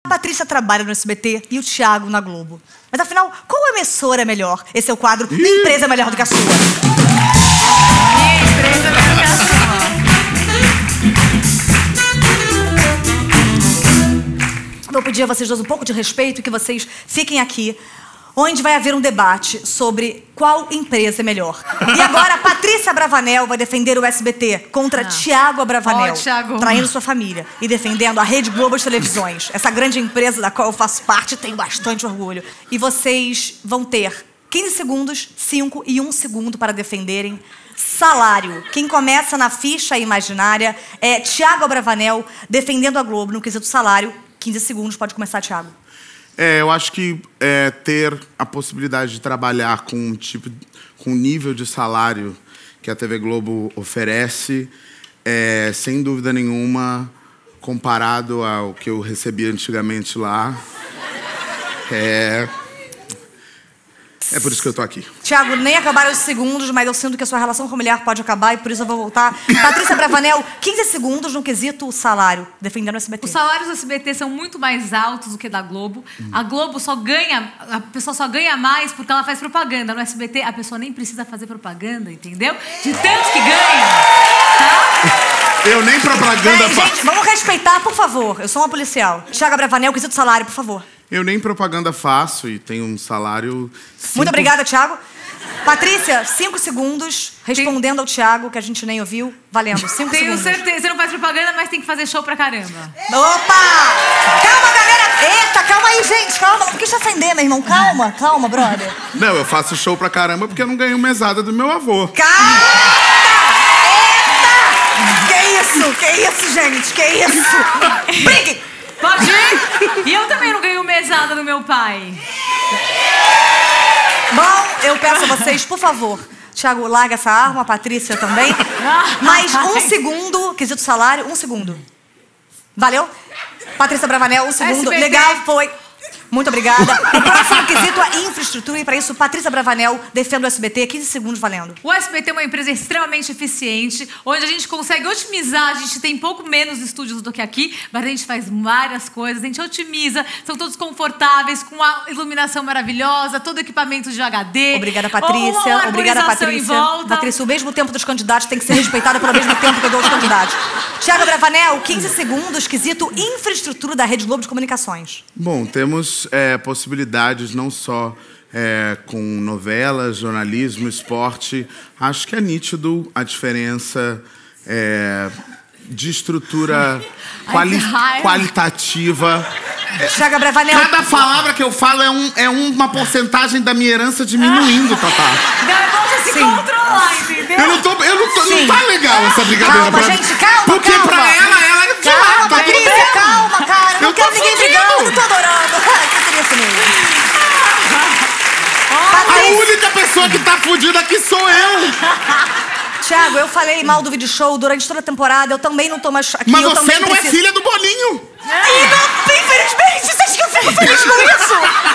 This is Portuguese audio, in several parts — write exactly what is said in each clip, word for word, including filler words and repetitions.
A Patrícia trabalha no S B T e o Thiago na Globo. Mas afinal, qual emissora é melhor? Esse é o quadro Minha Empresa é Melhor do que a Sua. Minha Empresa é Melhor do que a Sua. Vou pedir a vocês dois um pouco de respeito e que vocês fiquem aqui, onde vai haver um debate sobre qual empresa é melhor. E agora a Patrícia Abravanel vai defender o S B T contra ah. Thiago Abravanel, oh, Thiago. traindo sua família e defendendo a Rede Globo de televisões, essa grande empresa da qual eu faço parte e tenho bastante orgulho. E vocês vão ter quinze segundos, cinco e um segundo para defenderem salário. Quem começa na ficha imaginária é Thiago Abravanel defendendo a Globo no quesito salário. quinze segundos, pode começar, Thiago. É, eu acho que é, ter a possibilidade de trabalhar com um tipo, com um nível de salário que a T V Globo oferece, é, sem dúvida nenhuma, comparado ao que eu recebia antigamente lá, é, é por isso que eu tô aqui. Thiago, nem acabaram os segundos, mas eu sinto que a sua relação familiar pode acabar e por isso eu vou voltar. Patrícia Abravanel, quinze segundos no quesito salário, defendendo o S B T. Os salários do S B T são muito mais altos do que da Globo. Hum. A Globo só ganha, a pessoa só ganha mais porque ela faz propaganda. No S B T, a pessoa nem precisa fazer propaganda, entendeu? De tanto que ganha, tá? Eu nem propaganda faço. Gente, vamos respeitar, por favor. Eu sou uma policial. Thiago Abravanel, quesito salário, por favor. Eu nem propaganda faço e tenho um salário... Cinco... Muito obrigada, Thiago. Patrícia, cinco segundos, respondendo tem... ao Thiago, que a gente nem ouviu. Valendo, cinco tenho segundos. Tenho certeza, você não faz propaganda, mas tem que fazer show pra caramba. Opa! Calma, galera! Eita, calma aí, gente, calma. Não quis te acender, meu irmão. Calma, calma, brother. Não, eu faço show pra caramba porque eu não ganhei mesada do meu avô. Calma! Eita! Que isso, que isso, gente, que isso? Brigue! Pode ir? E eu também não ganho mesada do meu pai. Bom, eu peço a vocês, por favor, Thiago, larga essa arma, a Patrícia também. Mais um segundo, quesito salário, um segundo. Valeu? Patrícia Abravanel, um segundo. S B T. Legal, foi. Muito obrigada. O próximo quesito é infraestrutura e para isso, Patrícia Abravanel defende o S B T. quinze segundos valendo. O S B T é uma empresa extremamente eficiente, onde a gente consegue otimizar. A gente tem pouco menos estúdios do que aqui, mas a gente faz várias coisas. A gente otimiza, são todos confortáveis, com a iluminação maravilhosa, todo equipamento de H D. Obrigada, Patrícia. Uma, uma Obrigada, Patrícia. Patrícia, o mesmo tempo dos candidatos tem que ser respeitado pelo mesmo tempo que eu dou aos candidatos. Thiago Abravanel, quinze segundos, quesito infraestrutura da Rede Globo de Comunicações. Bom, temos é, possibilidades não só é, com novelas, jornalismo, esporte. Acho que é nítido a diferença é, de estrutura quali qualitativa. Thiago Abravanel. Cada palavra que eu falo é, um, é uma porcentagem da minha herança diminuindo, Tatá. Não, é bom você se Sim. controlar, entendeu? Eu não tô... Eu não, tô, não tá legal essa brincadeira. Calma, pra gente, calma, Porque calma. pra ela, ela é de Calma, lado, Patrícia, tá calma, cara. Eu não eu quero ninguém brigando. Eu não tô adorando. Que seria isso mesmo? A única pessoa que tá fudida aqui sou eu. Thiago, eu falei mal do vídeo show durante toda a temporada. Eu também não tô mais aqui. Mas eu você também não preciso... é filha do Boninho. E não, infelizmente, você acha que eu fico feliz com isso?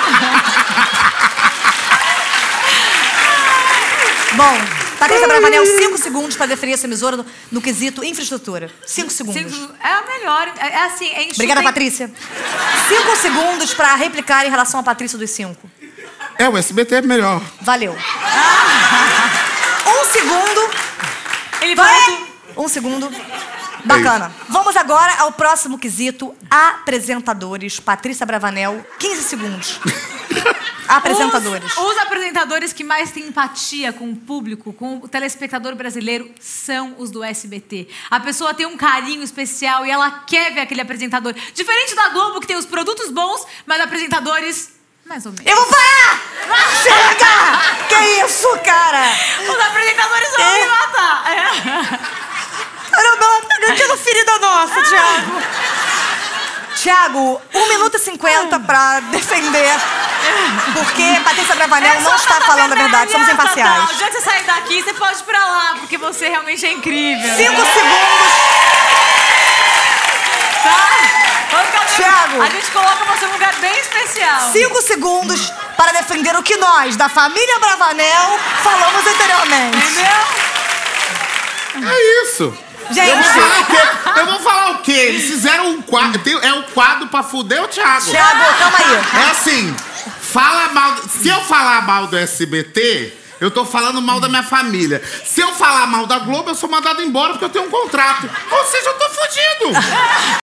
Bom, Patrícia Abravanel, cinco segundos para definir essa emissora no, no quesito infraestrutura. Cinco segundos. Cinco, é a melhor. É, é assim, é Obrigada, tem... Patrícia. Cinco segundos para replicar em relação a Patrícia dos cinco. É, o S B T é melhor. Valeu. Um segundo. Ele vai. Um segundo. Bacana. Vamos agora ao próximo quesito. Apresentadores. Patrícia Abravanel, quinze segundos. Apresentadores. Os, os apresentadores que mais têm empatia com o público, com o telespectador brasileiro, são os do S B T. A pessoa tem um carinho especial e ela quer ver aquele apresentador. Diferente da Globo, que tem os produtos bons, mas apresentadores... mais ou menos. Eu vou parar! Chega! Que isso, cara? Os apresentadores vão é. me matar. É. Caramba, aquela ferida nossa, Thiago. Thiago, um minuto e cinquenta pra defender. Porque Patrícia Abravanel é não está falando a verdade, somos imparciais. Tá, já que você sair daqui, você pode ir pra lá, porque você realmente é incrível. Cinco segundos. Tá? Thiago. A gente coloca você num lugar bem especial. Cinco segundos para defender o que nós, da família Abravanel, falamos anteriormente. Entendeu? É isso. Gente, Eu vou falar o quê? Eu vou falar o quê? Eles fizeram um quadro. tem- É um quadro pra fuder o Thiago. Thiago, calma aí. É assim, fala mal. Se eu falar mal do S B T, eu tô falando mal da minha família. Se eu falar mal da Globo, eu sou mandado embora porque eu tenho um contrato. Ou seja, eu tô fudido.